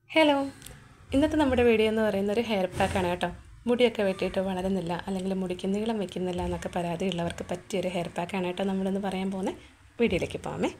Hello, ഇന്നത്തെ നമ്മുടെ video എന്ന് പറയുന്ന ഒരു ഹെയർ പാക്കാണ് കേട്ടോ. മുടിയൊക്കെ വെട്ടിയിട്ട് വളരുന്നില്ല, അല്ലെങ്കിൽ മുടിക്ക് നീളം വയ്ക്കുന്നില്ല എന്നൊക്കെ പരാതിയുള്ളവർക്ക് പറ്റിയൊരു ഹെയർ പാക്കാണ് കേട്ടോ നമ്മളിന്ന് പറയാൻ പോകുന്നത്. വീഡിയോയിലേക്ക് പോകാമേ.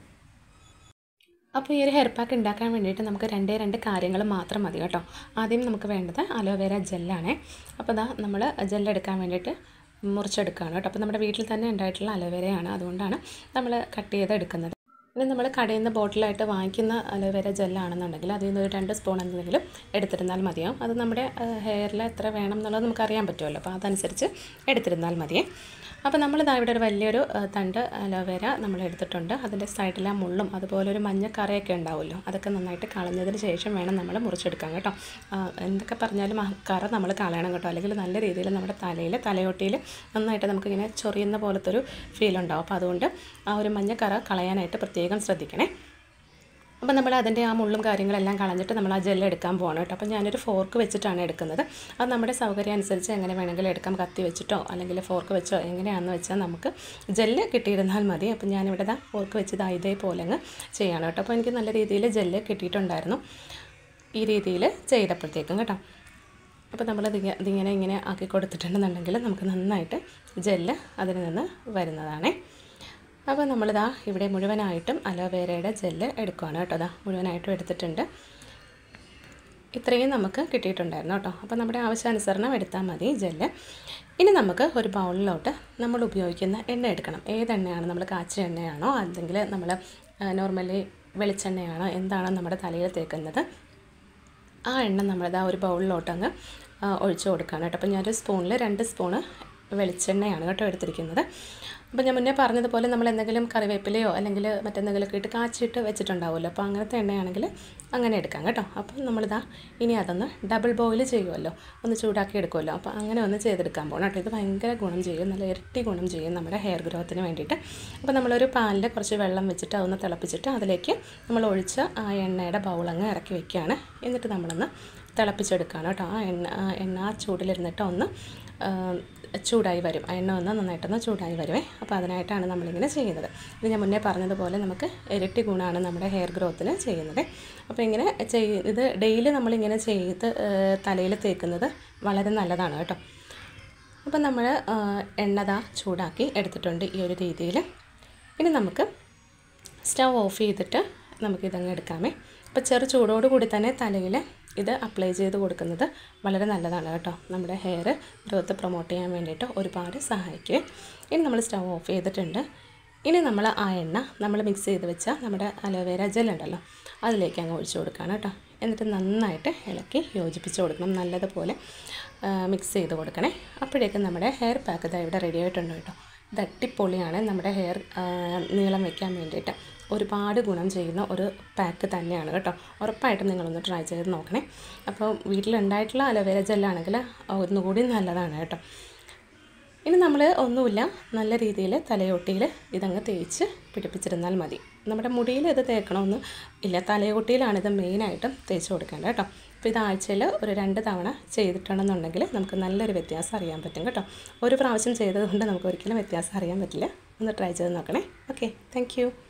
അപ്പോൾ ഈ ഒരു ഹെയർ പാക്ക് ഉണ്ടാക്കാൻ വേണ്ടിയിട്ട് നമുക്ക് രണ്ട് കാര്യങ്ങൾ മാത്രം മതി കേട്ടോ. ആദ്യം നമുക്ക് വേണ്ടത് അലോവേര ജെല്ലാണ്. അപ്പോൾ നമ്മൾ ജെല്ലെടുക്കാൻ വേണ്ടിയിട്ട് മുറിച്ചെടുക്കുകയാണ് കേട്ടോ. അപ്പോൾ നമ്മുടെ വീട്ടിൽ തന്നെ ഉണ്ടായിട്ടുള്ള അലോവേരയാണ്, അതുകൊണ്ടാണ് നമ്മൾ കട്ട് ചെയ്ത് എടുക്കുന്നത്. ഇനി നമ്മൾ കടയിൽ നിന്ന് ബോട്ടിലായിട്ട് വാങ്ങിക്കുന്ന അലോവേര ജെല്ലാണെന്നുണ്ടെങ്കിൽ അതിൽ നിന്ന് ഒരു 2 സ്പൂൺ എന്തെങ്കിലും എടുത്തിരുന്നാൽ മതിയാവും. അത് നമ്മുടെ ഹെയറിൽ എത്ര വേണം എന്നുള്ളത് നമുക്കറിയാൻ പറ്റുമല്ലോ, അപ്പോൾ അതനുസരിച്ച് എടുത്തിരുന്നാൽ മതിയേ. അപ്പോൾ നമ്മളിതാ ഇവിടെ ഒരു വലിയൊരു തണ്ട് അലോവേര നമ്മൾ എടുത്തിട്ടുണ്ട്. അതിൻ്റെ സൈഡിലെ മുള്ളും അതുപോലെ ഒരു മഞ്ഞ കറയൊക്കെ ഉണ്ടാവുമല്ലോ, അതൊക്കെ നന്നായിട്ട് കളഞ്ഞതിന് ശേഷം വേണം നമ്മൾ മുറിച്ചെടുക്കാൻ കേട്ടോ. എന്തൊക്കെ പറഞ്ഞാലും ആ കറ നമ്മൾ കളയണം കേട്ടോ, അല്ലെങ്കിൽ നല്ല രീതിയിൽ നമ്മുടെ തലയോട്ടിയിൽ നന്നായിട്ട് നമുക്കിങ്ങനെ ചൊറിയുന്ന പോലത്തെ ഒരു ഫീൽ ഉണ്ടാവും. അപ്പോൾ അതുകൊണ്ട് ആ ഒരു മഞ്ഞ കറ കളയാനായിട്ട് പ്രത്യേകം ശ്രദ്ധിക്കണേ. അപ്പോൾ നമ്മൾ അതിൻ്റെ ആ മുള്ളും കാര്യങ്ങളെല്ലാം കളഞ്ഞിട്ട് നമ്മൾ ആ ജെല്ല് എടുക്കാൻ പോകണം കേട്ടോ. അപ്പോൾ ഞാനൊരു ഫോർക്ക് വെച്ചിട്ടാണ് എടുക്കുന്നത്. അത് നമ്മുടെ സൗകര്യം അനുസരിച്ച് എങ്ങനെ വേണമെങ്കിലും എടുക്കാം, കത്തി വെച്ചിട്ടോ അല്ലെങ്കിൽ ഫോർക്ക് വെച്ചോ എങ്ങനെയാണെന്ന് വെച്ചാൽ നമുക്ക് ജെല്ല് കിട്ടിയിരുന്നാൽ മതി. അപ്പോൾ ഞാനിവിടെ ഫോർക്ക് വെച്ച് ഇതേപോലെ അങ്ങ് ചെയ്യണം കേട്ടോ. അപ്പോൾ എനിക്ക് നല്ല രീതിയിൽ ജെല്ല് കിട്ടിയിട്ടുണ്ടായിരുന്നു ഈ രീതിയിൽ ചെയ്തപ്പോഴത്തേക്കും കേട്ടോ. അപ്പോൾ നമ്മളത് ഇങ്ങനെ ആക്കി കൊടുത്തിട്ടുണ്ടെന്നുണ്ടെങ്കിൽ നമുക്ക് നന്നായിട്ട് ജെല്ല് അതിൽ നിന്ന് വരുന്നതാണേ. അപ്പോൾ നമ്മളിതാ ഇവിടെ മുഴുവനായിട്ടും അലോവേരയുടെ ജെല്ല് എടുക്കുകയാണ് കേട്ടോ. മുഴുവനായിട്ടും എടുത്തിട്ടുണ്ട്. ഇത്രയും നമുക്ക് കിട്ടിയിട്ടുണ്ടായിരുന്നു കേട്ടോ. അപ്പോൾ നമ്മുടെ ആവശ്യാനുസരണം എടുത്താൽ മതി ജെല്ല്. ഇനി നമുക്ക് ഒരു ബൗളിലോട്ട് നമ്മൾ ഉപയോഗിക്കുന്ന എണ്ണ എടുക്കണം. ഏതെണ്ണയാണ്, നമ്മൾ കാച്ചിയ എണ്ണയാണോ അല്ലെങ്കിൽ നമ്മൾ നോർമലി വെളിച്ചെണ്ണയാണോ, എന്താണോ നമ്മുടെ തലയിൽ തേക്കുന്നത്, ആ എണ്ണ നമ്മളിതാ ഒരു ബൗളിലോട്ട് അങ്ങ് ഒഴിച്ചു കൊടുക്കുകയാണ് കേട്ടോ. അപ്പോൾ ഞാനൊരു സ്പൂണിൽ 2 സ്പൂണ് വെളിച്ചെണ്ണയാണ് കേട്ടോ എടുത്തിരിക്കുന്നത്. അപ്പോൾ ഞാൻ മുന്നേ പറഞ്ഞതുപോലെ നമ്മൾ എന്തെങ്കിലും കറിവേപ്പിലയോ അല്ലെങ്കിൽ മറ്റെന്തെങ്കിലുമൊക്കെ ഇട്ട് കാച്ചിട്ട് വെച്ചിട്ടുണ്ടാവുമല്ലോ, അപ്പോൾ അങ്ങനത്തെ എണ്ണയാണെങ്കിൽ അങ്ങനെ എടുക്കാം കേട്ടോ. അപ്പം നമ്മളിതാ ഇനി അതൊന്ന് ഡബിൾ ബോയിൽ ചെയ്യുമല്ലോ, ഒന്ന് ചൂടാക്കി എടുക്കുമല്ലോ, അപ്പോൾ അങ്ങനെ ഒന്ന് ചെയ്തെടുക്കാൻ പോകണം കേട്ടോ. ഇത് ഭയങ്കര ഗുണം ചെയ്യും, നല്ല ഇരട്ടി ഗുണം ചെയ്യും നമ്മുടെ ഹെയർ ഗ്രോത്തിന് വേണ്ടിയിട്ട്. അപ്പോൾ നമ്മളൊരു പാനിൽ കുറച്ച് വെള്ളം വെച്ചിട്ട് അതൊന്ന് തിളപ്പിച്ചിട്ട് അതിലേക്ക് നമ്മൾ ഒഴിച്ച ആ എണ്ണയുടെ ബൗളങ്ങ് ഇറക്കി വയ്ക്കുകയാണ്. എന്നിട്ട് നമ്മളൊന്ന് തിളപ്പിച്ചെടുക്കുകയാണ് കേട്ടോ. ആ എണ്ണ ചൂടിലിരുന്നിട്ട് ഒന്ന് ചൂടായി വരും, ആ എണ്ണ ഒന്ന് നന്നായിട്ടൊന്ന് ചൂടായി വരുവേ. അപ്പോൾ അതിനായിട്ടാണ് നമ്മളിങ്ങനെ ചെയ്യുന്നത്. ഇത് ഞാൻ മുന്നേ പറഞ്ഞതുപോലെ നമുക്ക് ഇരട്ടി ഗുണമാണ് നമ്മുടെ ഹെയർ ഗ്രോത്തിന് ചെയ്യുന്നത്. അപ്പോൾ ഇങ്ങനെ ഇത് ഡെയിലി നമ്മളിങ്ങനെ ചെയ്ത് തലയിൽ തേക്കുന്നത് വളരെ നല്ലതാണ് കേട്ടോ. അപ്പോൾ നമ്മൾ എണ്ണ ചൂടാക്കി എടുത്തിട്ടുണ്ട് ഈ ഒരു രീതിയിൽ. ഇനി നമുക്ക് സ്റ്റവ് ഓഫ് ചെയ്തിട്ട് നമുക്കിതങ്ങ് എടുക്കാമേ. അപ്പോൾ ചെറു ചൂടോടുകൂടി തന്നെ തലയിൽ ഇത് അപ്ലൈ ചെയ്ത് കൊടുക്കുന്നത് വളരെ നല്ലതാണ് കേട്ടോ. നമ്മുടെ ഹെയർ ഗ്രോത്ത് പ്രൊമോട്ട് ചെയ്യാൻ വേണ്ടിയിട്ട് ഒരുപാട് സഹായിക്കും. ഇനി നമ്മൾ സ്റ്റവ് ഓഫ് ചെയ്തിട്ടുണ്ട്. ഇനി നമ്മൾ ആ എണ്ണ നമ്മൾ മിക്സ് ചെയ്ത് വെച്ച നമ്മുടെ അലോവേര ജെൽ ഉണ്ടല്ലോ, അതിലേക്ക് അങ്ങ് ഒഴിച്ചു കൊടുക്കുകയാണ് കേട്ടോ. എന്നിട്ട് നന്നായിട്ട് ഇളക്കി യോജിപ്പിച്ച് കൊടുക്കണം, നല്ലതുപോലെ മിക്സ് ചെയ്ത് കൊടുക്കണേ. അപ്പോഴേക്കും നമ്മുടെ ഹെയർ പാക്ക് ഇവിടെ റെഡി ആയിട്ടുണ്ട് കേട്ടോ. ഇത് അടിപൊളിയാണ്, നമ്മുടെ ഹെയർ നീളം വയ്ക്കാൻ വേണ്ടിയിട്ട് ഒരുപാട് ഗുണം ചെയ്യുന്ന ഒരു പാക്ക് തന്നെയാണ് കേട്ടോ. ഉറപ്പായിട്ടും നിങ്ങളൊന്ന് ട്രൈ ചെയ്ത് നോക്കണേ. അപ്പോൾ വീട്ടിലുണ്ടായിട്ടുള്ള അലോവേര ജെല്ലാണെങ്കിൽ ഒന്നുകൂടി നല്ലതാണ് കേട്ടോ. ഇനി നമ്മൾ ഒന്നുമില്ല, നല്ല രീതിയിൽ തലയോട്ടിയിൽ ഇതങ്ങ് തേച്ച് പിടിപ്പിച്ചിരുന്നാൽ മതി. നമ്മുടെ മുടിയിൽ ഇത് തേക്കണമെന്ന് ഇല്ല, തലയോട്ടിയിലാണിത് മെയിനായിട്ടും തേച്ച് കൊടുക്കേണ്ടത് കേട്ടോ. അപ്പോൾ ഇത് ആഴ്ചയിൽ ഒരു 2 തവണ ചെയ്തിട്ടുണ്ടെന്നുണ്ടെങ്കിൽ നമുക്ക് നല്ലൊരു വ്യത്യാസം അറിയാൻ പറ്റും കേട്ടോ. ഒരു പ്രാവശ്യം ചെയ്തതുകൊണ്ട് നമുക്ക് ഒരിക്കലും വ്യത്യാസം അറിയാൻ പറ്റില്ല. ഒന്ന് ട്രൈ ചെയ്ത് നോക്കണേ. Okay, thank U.